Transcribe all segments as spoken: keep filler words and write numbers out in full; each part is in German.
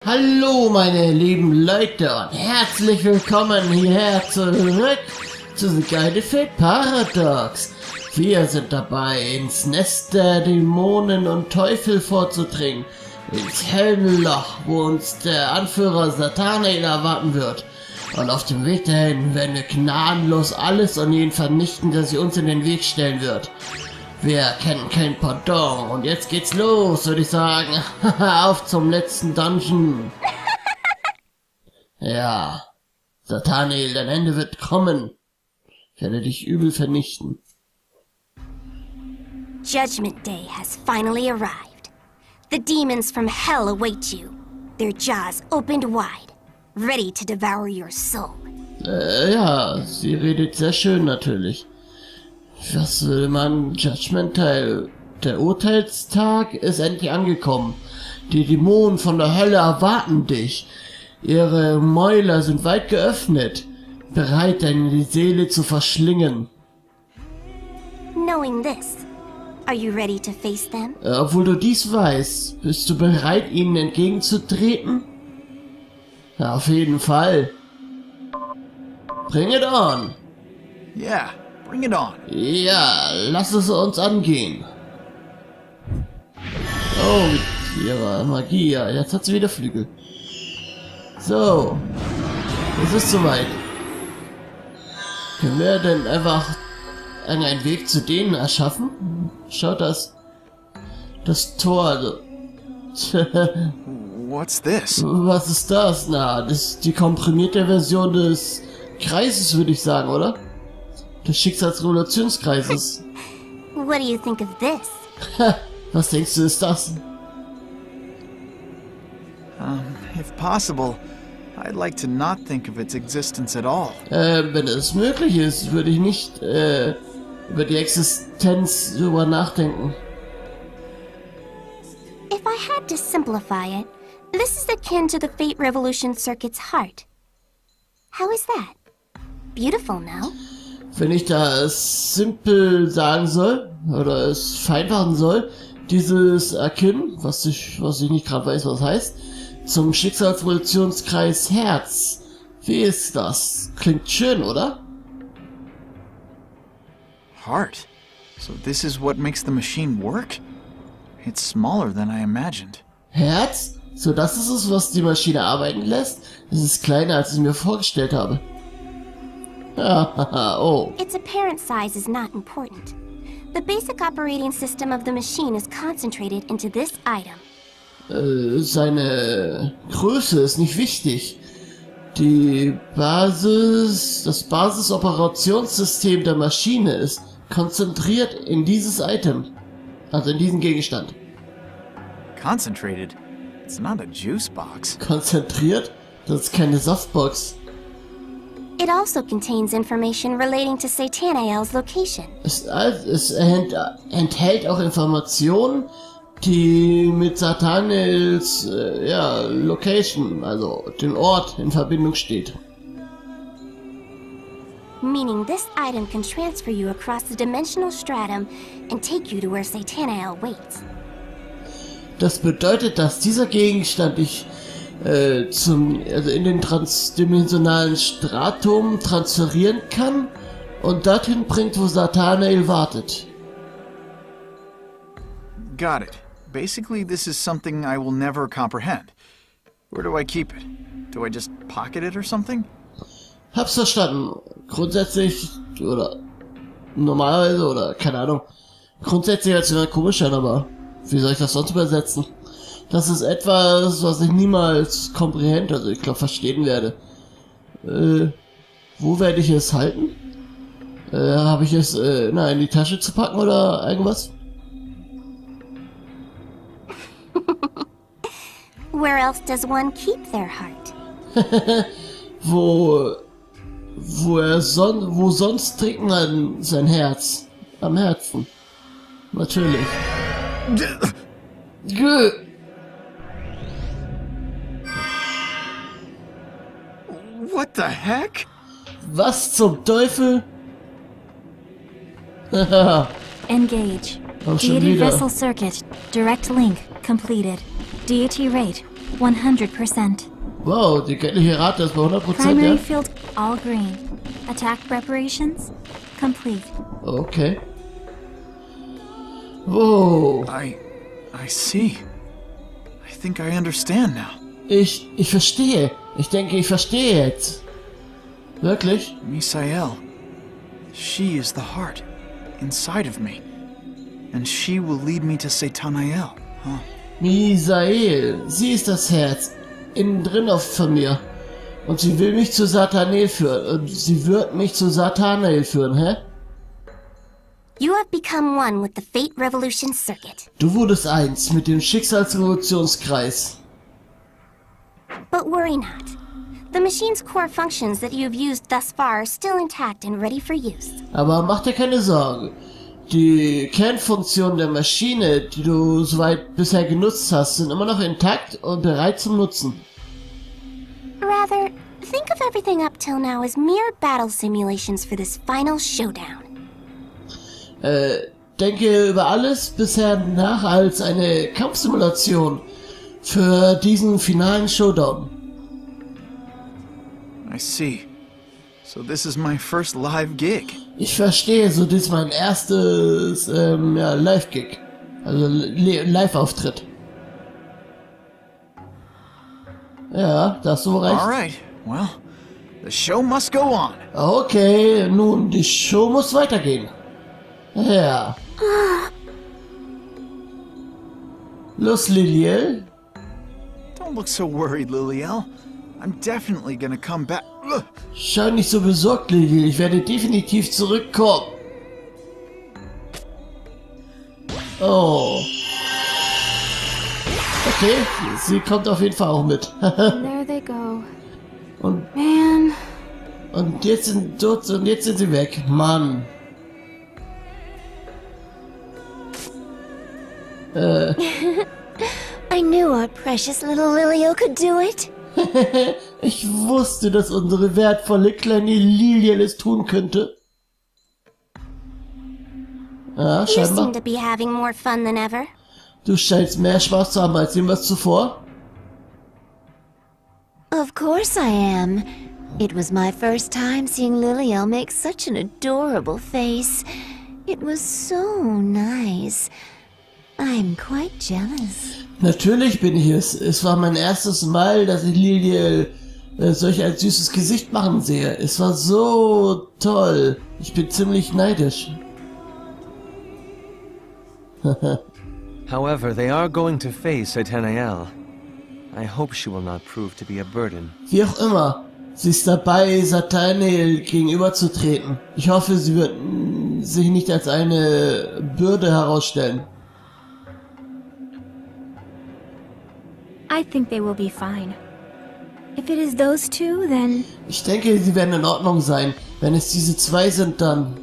Hallo meine lieben Leute und herzlich willkommen hierher zurück zu The Guided Fate Paradox. Wir sind dabei, ins Nest der Dämonen und Teufel vorzudringen, ins Höllenloch, wo uns der Anführer Satanael erwarten wird. Und auf dem Weg dahin werden wir gnadenlos alles und jeden vernichten, der sich uns in den Weg stellen wird. Wir kennen kein Pardon und jetzt geht's los, würde ich sagen. Auf zum letzten Dungeon. Ja, Satanael, dein Ende wird kommen. Ich werde dich übel vernichten. Judgment Day has finally arrived. The demons from hell await you, their jaws opened wide, ready to devour your soul. Äh, ja, sie redet sehr schön natürlich. Was will man? Judgment Day. Der Urteilstag ist endlich angekommen. Die Dämonen von der Hölle erwarten dich. Ihre Mäuler sind weit geöffnet, bereit, deine Seele zu verschlingen. Knowing this, are you ready to face them? Äh, obwohl du dies weißt, bist du bereit, ihnen entgegenzutreten? Ja, auf jeden Fall. Bring it on! Yeah, bring it on. Ja, lass es uns angehen. Oh, mit ihrer Magie, ja, jetzt hat sie wieder Flügel. So, es ist soweit. Können wir denn einfach einen Weg zu denen erschaffen? Schaut das, das Tor, also. What's this? Was ist das? Na, das ist die komprimierte Version des Kreises, würde ich sagen, oder? Des Schicksalsrevolutionskreises. What do you think of this? Was denkst du, ist das? Um, if possible, I'd like to not think of its existence at all. Äh, wenn es möglich ist, würde ich nicht äh, über die Existenz drüber nachdenken. If I had to simplify it, this is akin to the Fate Revolution Circuit's heart. How is that? Beautiful, no? Wenn ich das simpel sagen soll, oder es vereinfachen soll, dieses Erkennen, was ich, was ich nicht gerade weiß, was heißt, zum Schicksalsrevolutionskreis Herz. Wie ist das? Klingt schön, oder? Heart? So this is what makes the machine work? It's smaller than I imagined. Herz? So, das ist es, was die Maschine arbeiten lässt? Es ist kleiner, als ich mir vorgestellt habe. Haha, oh. Its apparent size is not important. The basic operating system of the machine is concentrated into this item. Äh, seine Größe ist nicht wichtig. Die Basis, das Basisoperationssystem der Maschine ist konzentriert in dieses Item. Also in diesen Gegenstand. Concentrated? It's not a juice box. Konzentriert? Das ist keine Softbox. It also contains information relating to Satanael's location. Es, es enthält, enthält auch Informationen, die mit Satanaels äh, ja, Location, also den Ort, in Verbindung steht. Meaning this item can transfer you across the dimensional stratum and take you to where Satanael waits. Das bedeutet, dass dieser Gegenstand dich äh, zum, also in den transdimensionalen Stratum transferieren kann und dorthin bringt, wo Satanael wartet. Got it. Basically, this is something I will never comprehend. Where do I keep it? Do I just pocket it or something? Hab's verstanden. Grundsätzlich, oder normalerweise, oder keine Ahnung. Grundsätzlich hört sich ja komisch an, aber wie soll ich das sonst übersetzen? Das ist etwas, was ich niemals komprehend, also ich glaube verstehen werde. Äh, wo werde ich es halten? Äh, habe ich es äh, na, in die Tasche zu packen oder irgendwas? Where else does one keep their heart? wo, wo er son wo sonst trägt man sein Herz? Am Herzen. Natürlich. Gö. What the heck? Was zum Teufel? Engage. Auch schon Deity wieder. Vessel Circuit. Direct link completed. Deity rate one hundred percent. Wow, die göttliche Rate ist bei hundert Prozent, Primary ja? field all green. Attack preparations complete. Okay. Wow. I... I see. I think I understand now. Ich, ich verstehe. Ich denke, ich verstehe jetzt. Wirklich? Misael. She is the heart inside of me. And she will lead me to Satanael, huh? Misael. Sie ist das Herz. Innen drin auf von mir. Und sie will mich zu Satanael führen. Und sie wird mich zu Satanael führen, hä? You have become one with the Fate Revolution Circuit. Du wurdest eins mit dem Schicksalsrevolutionskreis. But worry not. The machine's core functions that you have used thus far are still intact and ready for use. Aber mach dir keine Sorgen. Die Kernfunktionen der Maschine, die du soweit bisher genutzt hast, sind immer noch intakt und bereit zum Nutzen. Rather, think of everything up till now as mere battle simulations for this final showdown. Äh, denke über alles bisher nach als eine Kampfsimulation für diesen finalen Showdown. I see. So this is my first live gig. Ich verstehe, so das ist mein erstes ähm, ja, Live-Gig. Also Live-Auftritt. Ja, da hast du recht. Alright, well, the show must go on. Okay, nun, die Show muss weitergehen. Ja. Los, Liliel. Don't look so worried, Liliel. I'm definitely gonna come back. Ugh. Schau nicht so besorgt, Liliel. Ich werde definitiv zurückkommen. Oh. Okay, sie kommt auf jeden Fall auch mit. There they go. und, Man. und jetzt sind dort und jetzt sind sie weg. Mann. Äh. I knew our precious little Lilio could do it. Ich wusste, dass unsere wertvolle kleine Liliel es tun könnte. Ja, You scheinbar. seem to be having more fun than ever. Du scheinst mehr Spaß zu haben als jemals zuvor. Of course I am. It was my first time seeing Liliel make such an adorable face. It was so nice. I'm quite jealous. Natürlich bin ich es. Es war mein erstes Mal, dass ich Liliel äh, solch ein süßes Gesicht machen sehe. Es war so toll. Ich bin ziemlich neidisch. However, they are going to face Satanael. I hope she will not prove to be a burden. Wie auch immer, sie ist dabei, Satanael gegenüberzutreten. Ich hoffe, sie wird mh, sich nicht als eine Bürde herausstellen. I think they will be fine. If it is those two, then... Ich denke, sie werden in Ordnung sein. Wenn es diese zwei sind, dann...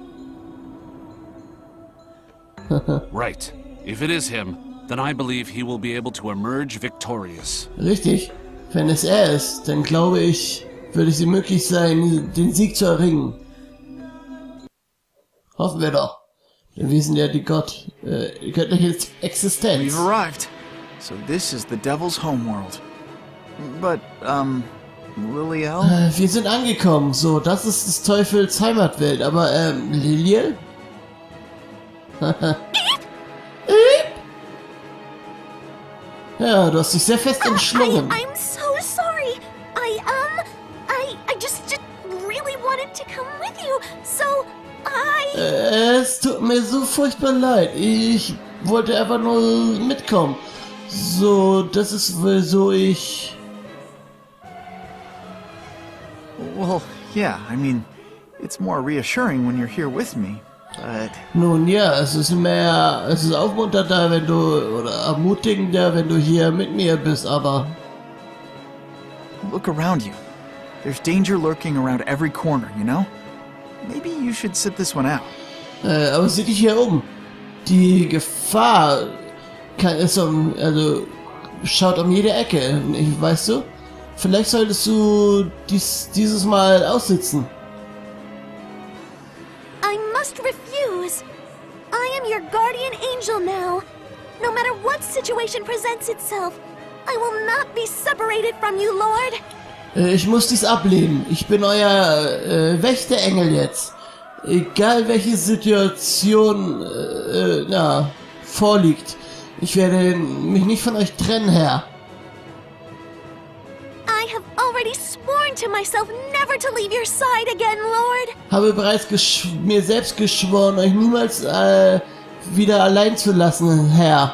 Right. If it is him, then I believe he will be able to emerge victorious. Richtig. Wenn es er ist, dann glaube ich, würde es ihm möglich sein, den Sieg zu erringen. Hoffen wir doch. Denn wir sind ja die Gott, äh, die göttliche Existenz. We've arrived. So this is the devil's homeworld. But, um, Liliel? Äh, wir sind angekommen. So, das ist des Teufels Heimatwelt. Aber, ähm, Liliel? Ja, du hast dich sehr fest umschlungen. I, I'm so sorry. I, um, I, I just, just really wanted to come with you. So, I... Es tut mir so furchtbar leid. Ich wollte einfach nur mitkommen. So, das ist so ich... Well, yeah, I mean, it's more reassuring when you're here with me, but... Nun ja, es ist mehr, es ist aufmunternder, wenn du, oder ermutigender, wenn du hier mit mir bist, aber... Look around you. There's danger lurking around every corner, you know? Maybe you should sit this one out. Äh, aber sieh dich hier um. Die Gefahr kann, ist um, also, schaut um jede Ecke, ich, weißt du? Vielleicht solltest du dies, dieses Mal aussitzen. I must refuse. I am your guardian angel now. No matter what situation presents itself, I will not be separated from you, Lord. Äh, ich muss dies ablehnen. Ich bin euer äh, Wächterengel jetzt. Egal welche Situation äh, äh, na, vorliegt. Ich werde mich nicht von euch trennen, Herr. I have already sworn to myself never to leave your side again, Lord. Habe bereits gesch mir selbst geschworen, euch niemals äh, wieder allein zu lassen, Herr.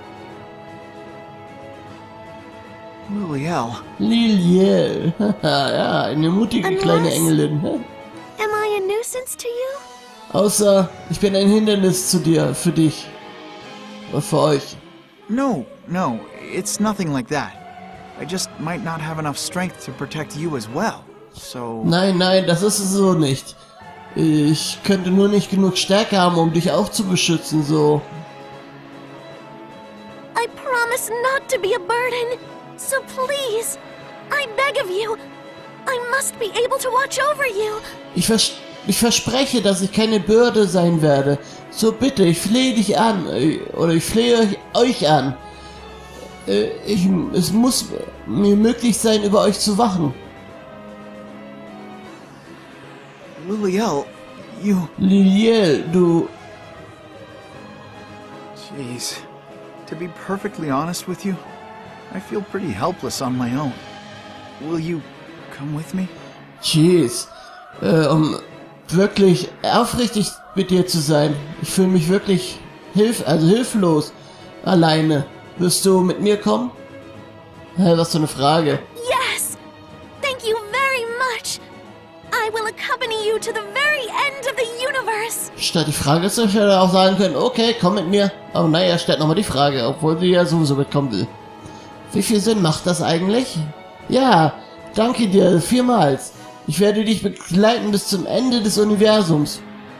Liliel. Liliel. Ja, eine mutige Unless- kleine Engelin. Am I a nuisance to you? Außer, ich bin ein Hindernis zu dir, für dich. Oder für euch. No, no, it's nothing like that. I just might not have enough strength to protect you as well. So, Nein, nein, das ist es so nicht. Ich könnte nur nicht genug Stärke haben, um dich auch zu beschützen, so. I promise not to be a burden. So please, I beg of you. I must be able to watch over you. Ich, vers ich verspreche, dass ich keine Bürde sein werde. So bitte, ich flehe dich an. äh, Oder ich flehe euch, euch an. Äh, Ich, es muss mir möglich sein, über euch zu wachen. Liliel, you... Liliel, du... Jeez. To be perfectly honest with you, I feel pretty helpless on my own. Will you come with me? Jeez. Äh, um wirklich aufrichtig mit dir zu sein. Ich fühle mich wirklich hilf also hilflos. Alleine. Wirst du mit mir kommen? Hä, was für eine Frage. Yes! Thank you very much. I will accompany you to the very end of the universe. Statt die Frage zu stellen, hätte er auch sagen können, okay, komm mit mir. Aber naja, er stellt nochmal die Frage, obwohl sie ja sowieso mitkommen will. Wie viel Sinn macht das eigentlich? Ja, danke dir vielmals. Ich werde dich begleiten bis zum Ende des Universums.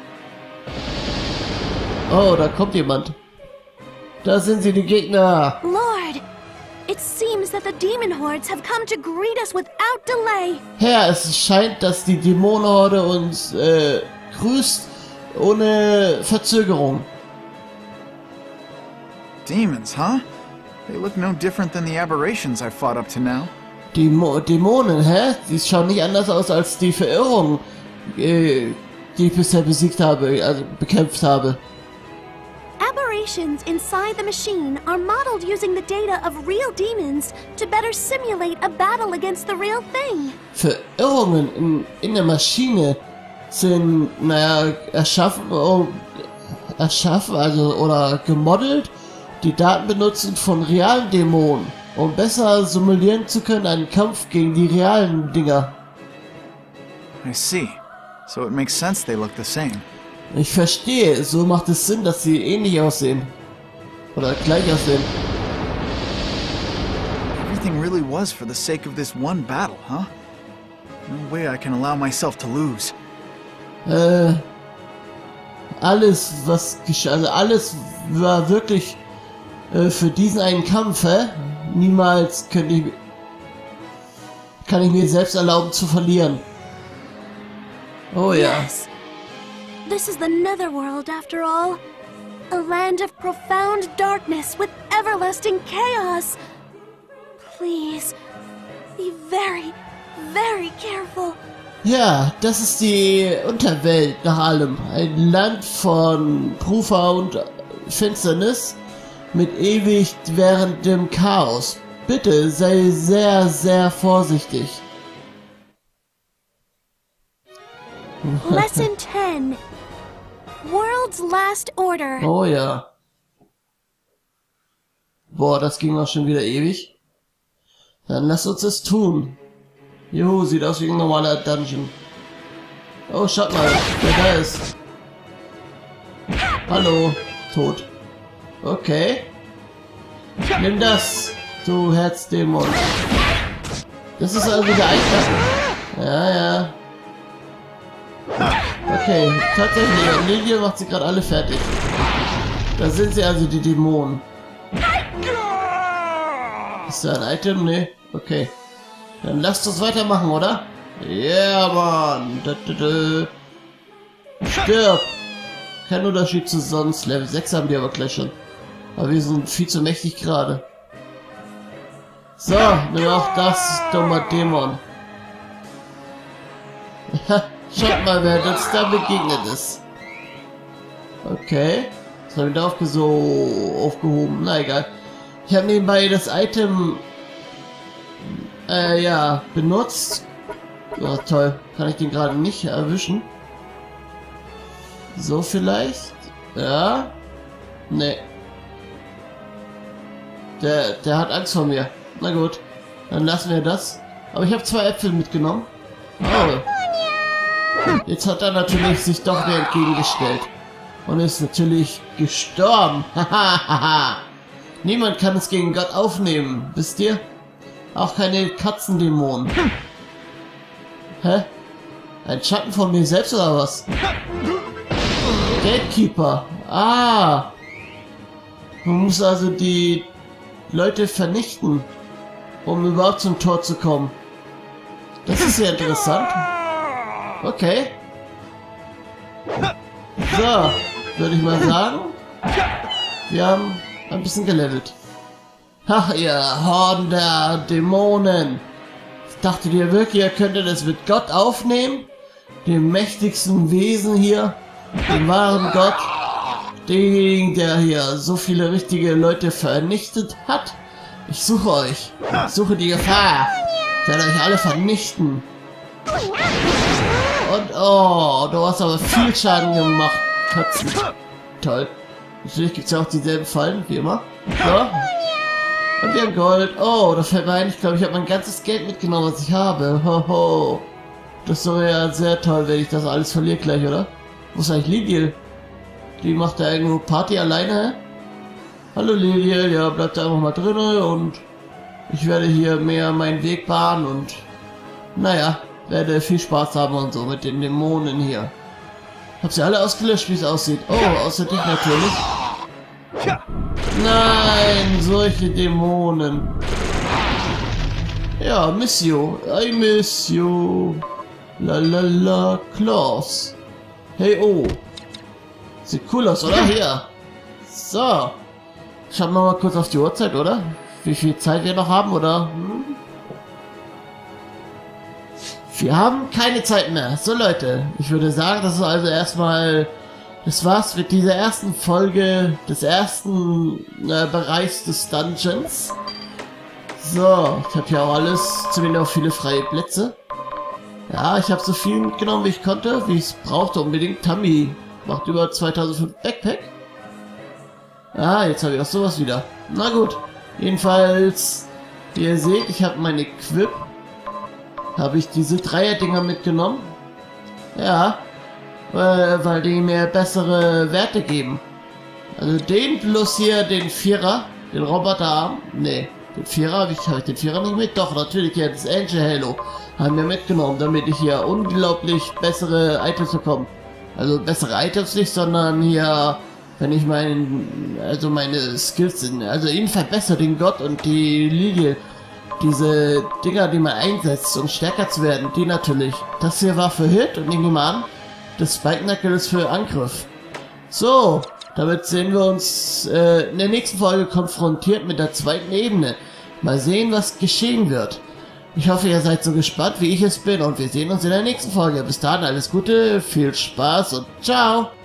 Oh, da kommt jemand. Da sind sie, die Gegner. Lord, it seems that the demon hordes have come to greet us without delay. Herr, es scheint, dass die Dämonenhorde uns äh, grüßt ohne Verzögerung. Demons, huh? They look no different than the aberrations I've fought up to now. Dämo Dämonen, hä? Die schauen nicht anders aus als die Verirrungen, äh, die ich bisher besiegt habe, also bekämpft habe. Aberrations inside the machine are modeled using the data of real demons to better simulate a battle against the real thing. Verirrungen in, in der Maschine sind, naja, erschaffen, oh, erschaffen, also, oder gemodelt, die Daten benutzen von realen Dämonen, um besser simulieren zu können einen Kampf gegen die realen Dinger. I see. So it makes sense they look the same. Ich verstehe, so macht es Sinn, dass sie ähnlich aussehen. Oder gleich aussehen. Everything really was for the sake of this one battle, huh? No way I can allow myself to lose. Äh, alles, was geschah, also alles war wirklich äh, für diesen einen Kampf, hä? Niemals könnte ich, kann ich mir selbst erlauben zu verlieren. Oh ja. Yes. This is the Netherworld, after all. A land of profound darkness with everlasting chaos. Please, be very, very careful. Ja, das ist die Unterwelt nach allem. Ein Land von Prufa und Finsternis mit ewig währendem Chaos. Bitte sei sehr, sehr vorsichtig. Lesson ten. World's Last Order. Oh ja. Boah, das ging auch schon wieder ewig. Dann lass uns es tun. Juhu, sieht aus wie ein normaler Dungeon. Oh, schaut mal, wer da ist. Hallo, tot. Okay. Nimm das, du Herzdämon. Das ist also der Eintrag. Ja, ja. Okay, tatsächlich, Liliel macht sie gerade alle fertig. Da sind sie also, die Dämonen. Ist da ein Item? Nee. Okay. Dann lasst uns weitermachen, oder? Ja, yeah, Mann. Da, da, da. Stirb. Kein Unterschied zu sonst. Level sechs haben die aber gleich schon. Aber wir sind viel zu mächtig gerade. So, nimm auch das, dummer Dämon. Schaut mal, wer uns da begegnet ist. Okay. Das habe ich da aufge so aufgehoben. Na egal. Ich habe nebenbei das Item äh, ja, benutzt. Ja, toll. Kann ich den gerade nicht erwischen? So vielleicht? Ja. Nee. Der, der hat Angst vor mir. Na gut. Dann lassen wir das. Aber ich habe zwei Äpfel mitgenommen. Oh. Jetzt hat er natürlich sich doch mir entgegengestellt. Und ist natürlich gestorben. Hahaha. Niemand kann es gegen Gott aufnehmen. Wisst ihr? Auch keine Katzendämonen. Hä? Ein Schatten von mir selbst oder was? Gatekeeper. Ah. Man muss also die Leute vernichten, um überhaupt zum Tor zu kommen. Das ist sehr interessant. Okay. So, würde ich mal sagen. Wir haben ein bisschen gelevelt. Ach, ihr Horden der Dämonen. Dachtet ihr wirklich, ihr könntet es mit Gott aufnehmen? Dem mächtigsten Wesen hier? Dem wahren Gott? Den, der hier so viele richtige Leute vernichtet hat? Ich suche euch. Ich suche die Gefahr. Ich werde euch alle vernichten. Und oh, du hast aber viel Schaden gemacht. Katzen. Toll. Natürlich gibt es ja auch dieselben Fallen, wie immer. So. Und wir haben Gold. Oh, da fällt mir ein, ich glaube, ich habe mein ganzes Geld mitgenommen, was ich habe. Hoho. Das wäre ja sehr toll, wenn ich das alles verliere gleich, oder? Wo ist eigentlich Liliel? Die macht da irgendwo Party alleine. Hallo Liliel, ja, bleibt da einfach mal drin und ich werde hier mehr meinen Weg bahnen und naja, werde viel Spaß haben und so mit den Dämonen hier. Hab sie alle ausgelöscht, wie es aussieht. Oh, außer dich natürlich. Nein, solche Dämonen. Ja, miss you. I miss you. La la la, Klaus. Hey, oh. Sieht cool aus, oder? Hier. So. Schauen wir mal kurz auf die Uhrzeit, oder? Wie viel Zeit wir noch haben, oder? Hm? Wir haben keine Zeit mehr. So, Leute. Ich würde sagen, das ist also erstmal... Das war's mit dieser ersten Folge des ersten äh, Bereichs des Dungeons. So, ich habe hier auch alles, zumindest auch viele freie Plätze. Ja, ich habe so viel mitgenommen, wie ich konnte, wie ich es brauchte unbedingt. Tammy macht über zweitausendfünf Backpack. Ah, jetzt habe ich auch sowas wieder. Na gut, jedenfalls, wie ihr seht, ich habe meine Equip. Habe ich diese Dreier-Dinger mitgenommen. Ja, weil, weil die mir bessere Werte geben. Also den plus hier den Vierer, den Roboterarm. Nee, den Vierer habe ich, hab ich den Vierer nicht mit. Doch, natürlich hier das Angel Halo haben wir mitgenommen, damit ich hier unglaublich bessere Items bekomme. Also bessere Items nicht, sondern hier, wenn ich meinen, also meine Skills sind. Also ihn verbessert den Gott und die Lilie. Diese Dinger, die man einsetzt, um stärker zu werden, die natürlich. Das hier war für Hit und ich nehme an, das Spike Knuckle ist für Angriff. So, damit sehen wir uns äh, in der nächsten Folge konfrontiert mit der zweiten Ebene. Mal sehen, was geschehen wird. Ich hoffe, ihr seid so gespannt, wie ich es bin und wir sehen uns in der nächsten Folge. Bis dahin, alles Gute, viel Spaß und ciao!